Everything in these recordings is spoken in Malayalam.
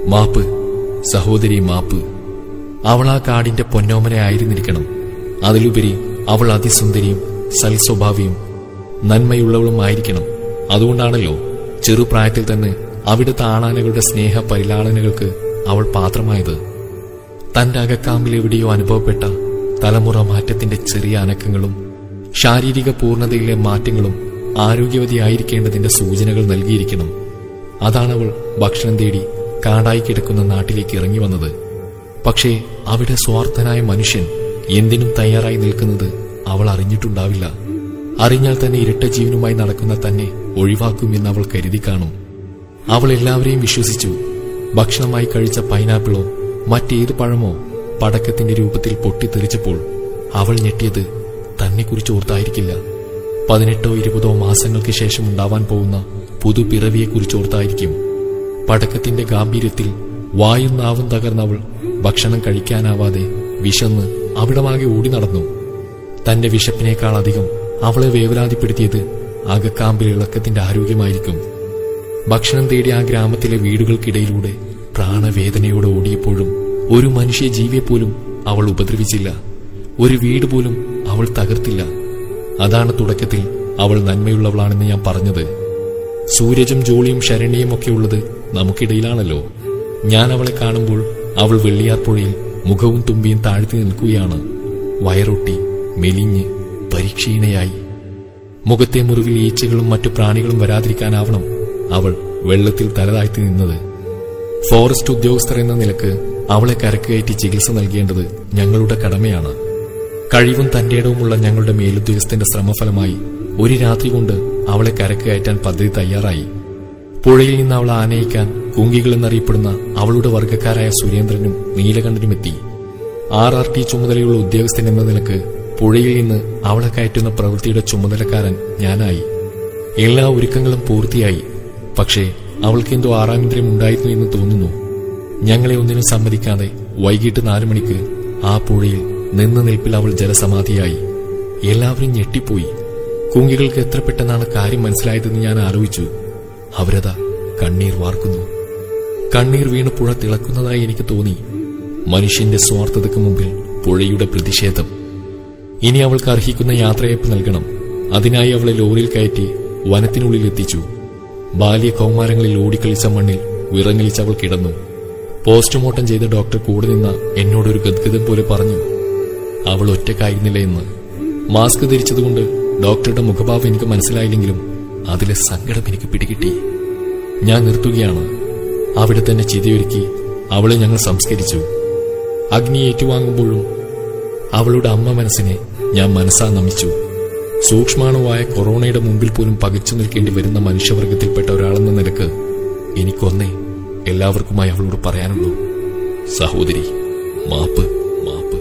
മാപ്പ് സഹോദരി, മാപ്പ്. അവൾ ആ കാടിന്റെ പൊന്നോമനയായിരുന്നിരിക്കണം. അതിലുപരി അവൾ അതിസുന്ദരിയും സൽസ്വഭാവിയും നന്മയുള്ളവളുമായിരിക്കണം. അതുകൊണ്ടാണല്ലോ ചെറുപ്രായത്തിൽ തന്നെ അവിടുത്തെ ആണാനകളുടെ സ്നേഹ പരിലാളനകൾക്ക് അവൾ പാത്രമായത്. തന്റെ അകക്കാമ്പിൽ എവിടെയോ അനുഭവപ്പെട്ട തലമുറ മാറ്റത്തിന്റെ ചെറിയ അനക്കങ്ങളും ശാരീരിക പൂർണ്ണതയിലെ മാറ്റങ്ങളും ആരോഗ്യവതിയായിരിക്കേണ്ടതിന്റെ സൂചനകൾ നൽകിയിരിക്കണം. അതാണവൾ ഭക്ഷണം തേടി കാടായി കിടക്കുന്ന നാട്ടിലേക്ക് ഇറങ്ങി വന്നത്. പക്ഷേ അവിടെ സ്വാർത്ഥനായ മനുഷ്യൻ എന്തിനും തയ്യാറായി നിൽക്കുന്നത് അവൾ അറിഞ്ഞിട്ടുണ്ടാവില്ല. അറിഞ്ഞാൽ തന്നെ ഇരട്ട ജീവനുമായി നടക്കുന്ന തന്നെ ഒഴിവാക്കുമെന്ന് അവൾ കരുതി കാണും. അവൾ എല്ലാവരെയും വിശ്വസിച്ചു. ഭക്ഷണമായി കഴിച്ച പൈനാപ്പിളോ മറ്റേത് പഴമോ പടക്കത്തിന്റെ രൂപത്തിൽ പൊട്ടിത്തെറിച്ചപ്പോൾ അവൾ ഞെട്ടിയത് തന്നെക്കുറിച്ച് ഓർത്തായിരിക്കില്ല. 18 or 20 മാസങ്ങൾക്ക് ശേഷം ഉണ്ടാവാൻ പോകുന്ന പുതുപിറവിയെക്കുറിച്ചോർത്തായിരിക്കും. പടക്കത്തിന്റെ ഗാംഭീര്യത്തിൽ വായും നാവും തകർന്നവൾ ഭക്ഷണം കഴിക്കാനാവാതെ വിശന്ന് അവിടമാകെ ഓടി നടന്നു. തന്റെ വിശപ്പിനേക്കാൾ അധികം അവളെ വേവലാതിപ്പെടുത്തിയത് അകക്കാമ്പിലെ ഇളക്കത്തിന്റെ ആരോഗ്യമായിരിക്കും. ഭക്ഷണം തേടി ആ ഗ്രാമത്തിലെ വീടുകൾക്കിടയിലൂടെ പ്രാണവേദനയോടെ ഓടിയപ്പോഴും ഒരു മനുഷ്യ ജീവിയെപ്പോലും അവൾ ഉപദ്രവിച്ചില്ല. ഒരു വീട് പോലും അവൾ തകർത്തില്ല. അതാണ് തുടക്കത്തിൽ അവൾ നന്മയുള്ളവളാണെന്ന് ഞാൻ പറഞ്ഞത്. സൂരജും ജോളിയും ശരണ്യയും ഒക്കെ ഉള്ളത് നമുക്കിടയിലാണല്ലോ. ഞാൻ അവളെ കാണുമ്പോൾ അവൾ വെള്ളിയാർപ്പുഴയിൽ മുഖവും തുമ്പിയും താഴ്ത്തി നിൽക്കുകയാണ്. വയറൊട്ടി മെലിഞ്ഞ് പരിക്ഷീണയായി. മുഖത്തെ മുറിവിൽ ഈച്ചകളും മറ്റു പ്രാണികളും വരാതിരിക്കാനാവണം അവൾ വെള്ളത്തിൽ തലതാഴ്ത്തി നിന്നത്. ഫോറസ്റ്റ് ഉദ്യോഗസ്ഥർ എന്ന നിലക്ക് അവളെ കരക്കയറ്റി ചികിത്സ നൽകേണ്ടത് ഞങ്ങളുടെ കടമയാണ്. കഴിവും തന്റെ ഇടവുമുള്ള ഞങ്ങളുടെ മേലുദ്യോഗസ്ഥന്റെ ശ്രമഫലമായി ഒരു രാത്രി കൊണ്ട് അവളെ കരക്കയറ്റാൻ പദ്ധതി തയ്യാറായി. പുഴയിൽ നിന്ന് അവളെ ആനയിക്കാൻ കുങ്കികൾ എന്നറിയപ്പെടുന്ന അവളുടെ വർഗ്ഗക്കാരായ സുരേന്ദ്രനും നീലകണ്ഠനും എത്തി. RRT ചുമതലയുള്ള ഉദ്യോഗസ്ഥൻ എന്ന നിലക്ക് പുഴയിൽ നിന്ന് അവളെ കയറ്റുന്ന പ്രവൃത്തിയുടെ ചുമതലക്കാരൻ ഞാനായി. എല്ലാ ഒരുക്കങ്ങളും പൂർത്തിയായി. പക്ഷേ അവൾക്കെന്തോ ആറാമിന്ദ്രം ഉണ്ടായിരുന്നു എന്ന് തോന്നുന്നു. ഞങ്ങളെ ഒന്നിനും സമ്മതിക്കാതെ വൈകിട്ട് 4 മണിക്ക് ആ പുഴയിൽ നിന്ന് നിൽപ്പിൽ അവൾ ജലസമാധിയായി. എല്ലാവരും ഞെട്ടിപ്പോയി. കുങ്കികൾക്ക് എത്ര പെട്ടെന്നാണ് കാര്യം മനസ്സിലായതെന്ന് ഞാൻ ആലോചിച്ചു. അവരതാ കണ്ണീർ വാർക്കുന്നു. കണ്ണീർ വീണ് പുഴ തിളക്കുന്നതായി എനിക്ക് തോന്നി. മനുഷ്യന്റെ സ്വാർത്ഥതയ്ക്ക് മുമ്പിൽ പുഴയുടെ പ്രതിഷേധം. ഇനി അവൾക്ക് അർഹിക്കുന്ന യാത്രയയപ്പ് നൽകണം. അതിനായി അവളെ ലോറിയിൽ കയറ്റി വനത്തിനുള്ളിൽ എത്തിച്ചു. ബാല്യ കൗമാരങ്ങളിൽ ഓടിക്കളിച്ച മണ്ണിൽ വിറങ്ങലിച്ച് അവൾ കിടന്നു. പോസ്റ്റ്മോർട്ടം ചെയ്ത ഡോക്ടർ കൂടെ നിന്ന എന്നോടൊരു ഗദ്ഗതം പോലെ പറഞ്ഞു, അവൾ ഒറ്റക്കായിരുന്നില്ല എന്ന്. മാസ്ക് ധരിച്ചതുകൊണ്ട് ഡോക്ടറുടെ മുഖഭാവം എനിക്ക് മനസ്സിലായില്ലെങ്കിലും അതിലെ സങ്കടം എനിക്ക് പിടികിട്ടി. ഞാൻ നിർത്തുകയാണ്. അവിടെ തന്നെ ചിതയൊരുക്കി അവളെ ഞങ്ങൾ സംസ്കരിച്ചു. അഗ്നി ഏറ്റുവാങ്ങുമ്പോഴും അവളുടെ അമ്മ മനസ്സിനെ ഞാൻ മനസ്സാ നമിച്ചു. സൂക്ഷ്മാണുവായ കൊറോണയുടെ മുമ്പിൽ പോലും പകച്ചു നിൽക്കേണ്ടി വരുന്ന മനുഷ്യവർഗത്തിൽപ്പെട്ട ഒരാളെന്ന നിലക്ക് എനിക്കൊന്നേ എല്ലാവർക്കുമായി അവളോട് പറയാനുള്ളൂ, സഹോദരി, മാപ്പ്, മാപ്പ്.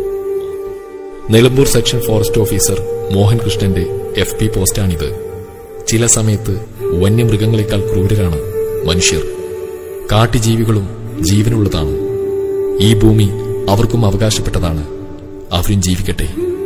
Nilambur section forest officer Mohan കൃഷ്ണന്റെ FP പോസ്റ്റാണിത്. ചില സമയത്ത് വന്യമൃഗങ്ങളെക്കാൾ ക്രൂരരാണ് മനുഷ്യർ. കാട്ടുജീവികളും ജീവനുള്ളതാണ്. ഈ ഭൂമി അവർക്കും അവകാശപ്പെട്ടതാണ്. അവരും ജീവിക്കട്ടെ.